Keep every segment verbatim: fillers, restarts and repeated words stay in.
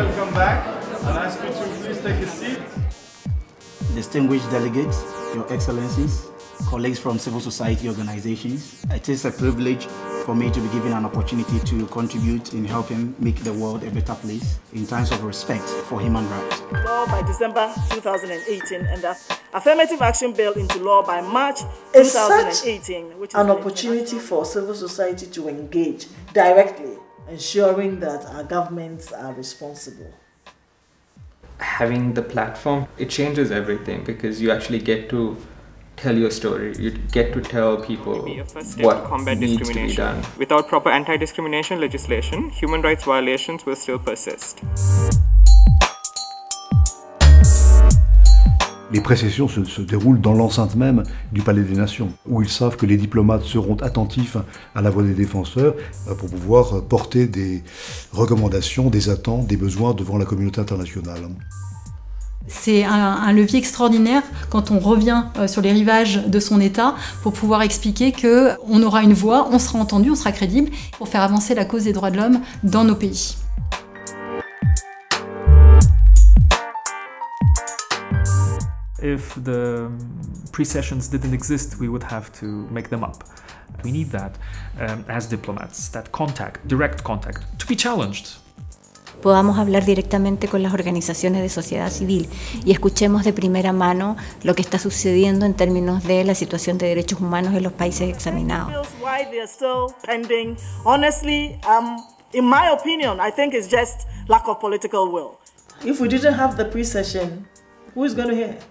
welcome back. I'll ask you to please take a seat. Distinguished delegates, Your Excellencies, colleagues from civil society organizations, it is a privilege for me to be given an opportunity to contribute in helping make the world a better place in times of respect for human rights. Law by December two thousand eighteen and the Affirmative Action Bill into law by March two thousand eighteen. It's which is an opportunity for civil society to engage directly, ensuring that our governments are responsible. Having the platform, it changes everything because you actually get to tell your story. You get to tell people what combat needs to be done. Without proper anti-discrimination legislation, human rights violations will still persist. Les pré-sessions se, se déroulent dans l'enceinte même du Palais des Nations, où ils savent que les diplomates seront attentifs à la voix des défenseurs pour pouvoir porter des recommandations, des attentes, des besoins devant la communauté internationale. C'est un, un levier extraordinaire quand on revient sur les rivages de son État pour pouvoir expliquer qu'on aura une voix, on sera entendu, on sera crédible pour faire avancer la cause des droits de l'homme dans nos pays. If the pre-sessions didn't exist, we would have to make them up. We need that um, as diplomats, that contact, direct contact, to be challenged. Podamos hablar directamente con las organizaciones de sociedad civil y escuchemos de primera mano lo que está sucediendo en términos de la situación de derechos humanos en los países examinados. Why they are still pending? Honestly, um, in my opinion, I think it's just lack of political will. If we didn't have the pre-session, who is going to hear?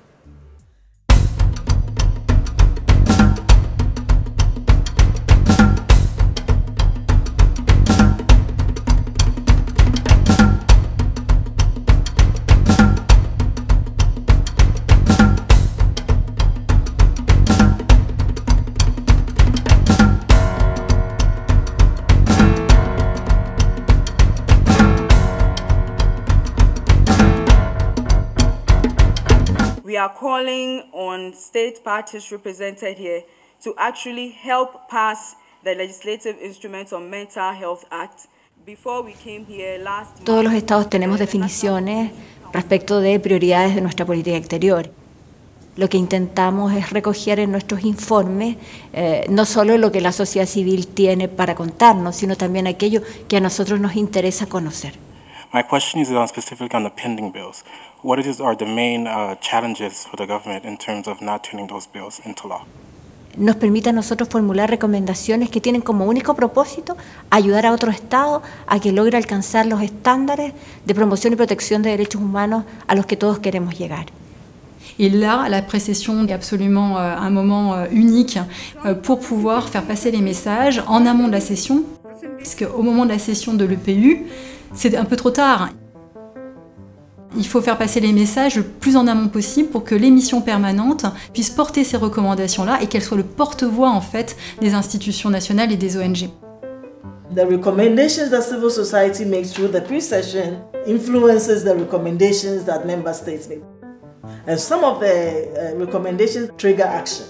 We are calling on state parties represented here to actually help pass the legislative instruments on Mental Health Act. Before we came here last Todos los estados tenemos definiciones respecto de prioridades de nuestra política exterior. Lo que intentamos es recoger en nuestros informes eh, no solo lo que la sociedad civil tiene para contarnos, sino también aquello que a nosotros nos interesa conocer. My question is on specifically on the pending bills. What is, are the main uh, challenges for the government in terms of not turning those bills into law? Nos permite a nosotros formular recomendaciones que tienen como único propósito ayudar a otro Estado a que logre alcanzar los estándares de promoción y protección de derechos humanos a los que todos queremos llegar. Et là, la pré-session est absolument euh, un moment euh, unique euh, pour pouvoir faire passer les messages en amont de la session, puisque au moment de la session de l'E P U, c'est un peu trop tard. Il faut faire passer les messages le plus en amont possible pour que les missions permanentes puissent porter ces recommandations-là et qu'elles soient le porte-voix en fait des institutions nationales et des O N G. The recommendations that civil society makes through the pre-session influences the recommendations that member states make. And some of the uh, recommendations trigger action.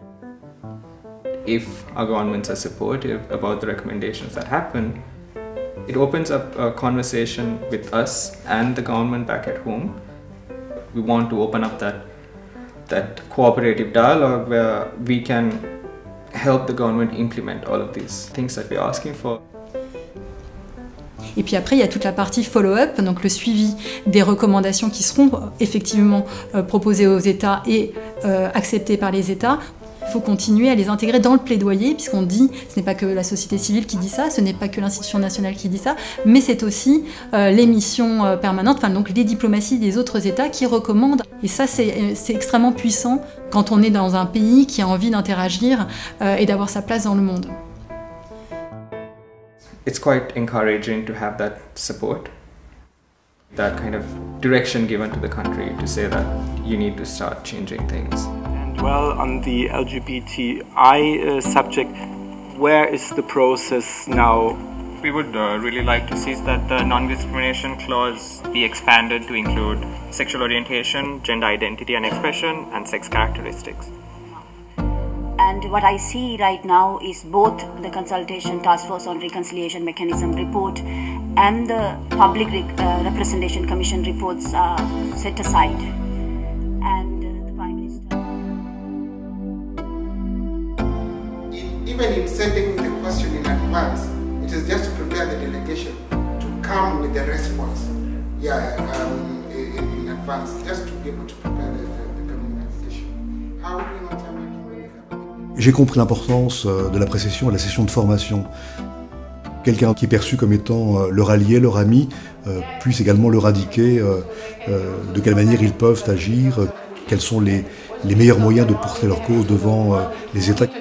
If our governments are supportive about the recommendations that happen, it opens up a conversation with us and the government back at home. We want to open up that, that cooperative dialogue where we can help the government implement all of these things that we're asking for. Et puis après, il y a toute la partie follow-up, donc le suivi des recommandations qui seront effectivement euh, proposées aux États et euh, acceptées par les États. Il faut continuer à les intégrer dans le plaidoyer, puisqu'on dit, ce n'est pas que la société civile qui dit ça, ce n'est pas que l'institution nationale qui dit ça, mais c'est aussi euh, les missions euh, permanentes, enfin donc les diplomaties des autres États qui recommandent. Et ça, c'est extrêmement puissant quand on est dans un pays qui a envie d'interagir euh, et d'avoir sa place dans le monde. It's quite encouraging to have that support, that kind of direction given to the country to say that you need to start changing things. And well, on the L G B T I uh, subject, where is the process now? We would uh, really like to see that the non-discrimination clause be expanded to include sexual orientation, gender identity and expression, and sex characteristics. And what I see right now is both the Consultation Task Force on Reconciliation Mechanism report and the Public uh, Representation Commission reports are set aside. And uh, the Prime Minister... In, even in sending the question in advance, it is just to prepare the delegation to come with the response. Yeah, um, in, in advance, just to be able to prepare the, the, the communication. How do you not have it? J'ai compris l'importance de la pré-session et la session de formation. Quelqu'un qui est perçu comme étant leur allié, leur ami, euh, puisse également leur indiquer euh, euh, de quelle manière ils peuvent agir, euh, quels sont les, les meilleurs moyens de porter leur cause devant euh, les États.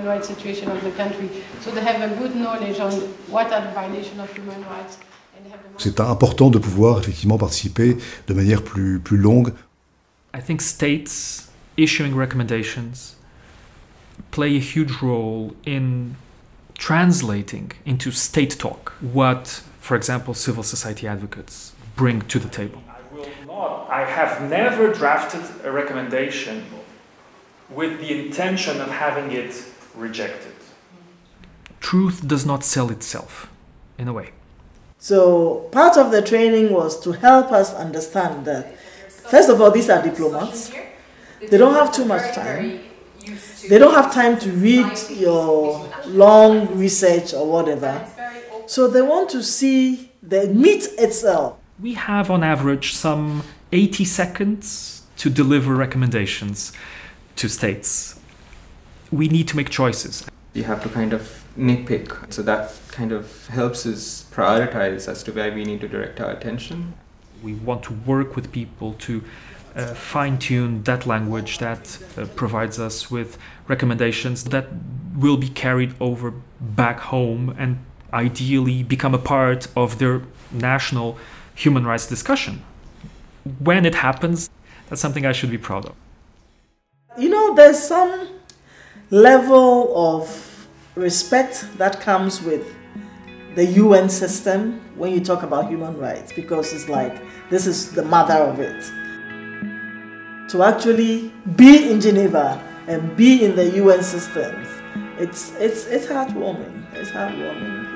C'est important de pouvoir effectivement participer de manière plus, plus longue. I think states issuing recommendations play a huge role in translating into state talk what, for example, civil society advocates bring to the table. I will not, I have never drafted a recommendation with the intention of having it rejected. Truth does not sell itself, in a way. So part of the training was to help us understand that, first of all, these are diplomats. They don't have too much time. They don't have time to read your long research or whatever. So they want to see the meat itself. We have on average some eighty seconds to deliver recommendations to states. We need to make choices. You have to kind of nitpick, so that kind of helps us prioritize as to where we need to direct our attention. We want to work with people to Uh, fine-tune that language that uh, provides us with recommendations that will be carried over back home and ideally become a part of their national human rights discussion. When it happens, that's something I should be proud of. You know, there's some level of respect that comes with the U N system when you talk about human rights, because it's like, this is the mother of it. To actually be in Geneva and be in the U N systems, it's, it's, it's heartwarming. It's heartwarming.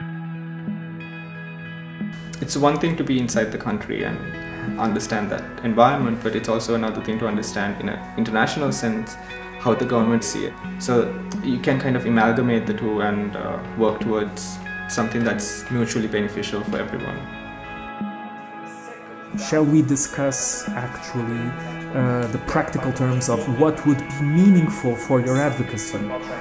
It's one thing to be inside the country and understand that environment, but it's also another thing to understand in an international sense how the government see it. So you can kind of amalgamate the two and uh, work towards something that's mutually beneficial for everyone. Shall we discuss actually uh, the practical terms of what would be meaningful for your advocacy?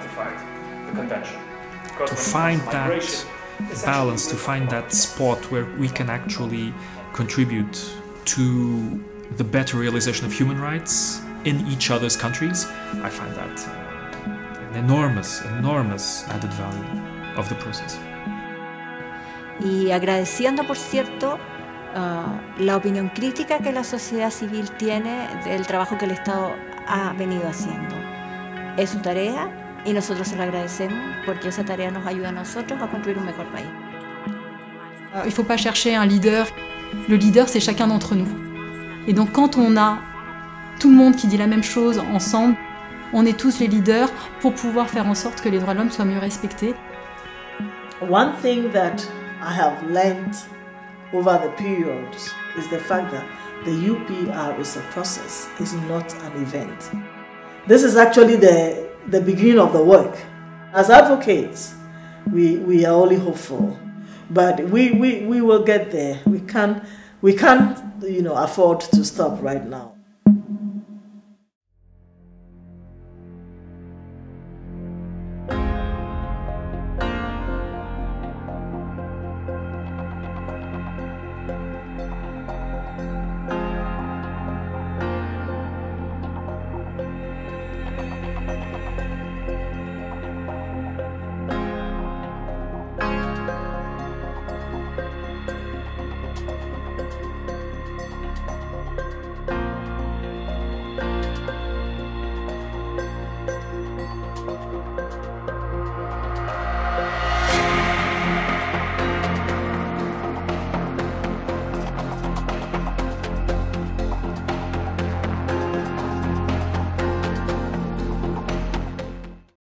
To find that balance, to find that spot where we can actually contribute to the better realization of human rights in each other's countries, I find that uh, an enormous, enormous added value of the process. Y agradeciendo, por cierto, Uh, la opinión crítica que la sociedad civil tiene del trabajo que el Estado ha venido haciendo. Es su tarea y nosotros se lo agradecemos porque esa tarea nos ayuda a nosotros a construir un mejor país. Il ne faut pas chercher un leader. Le leader, c'est chacun d'entre nous. Et donc quand on a tout le monde qui dit la même chose ensemble, on est tous les leaders pour pouvoir faire en sorte que les droits de l'homme soient mieux respectés. One thing that I have learned over the periods is the fact that the U P R is a process, it's not an event. This is actually the, the beginning of the work. As advocates, we, we are only hopeful, but we, we, we will get there. We can't, we can't you know, afford to stop right now.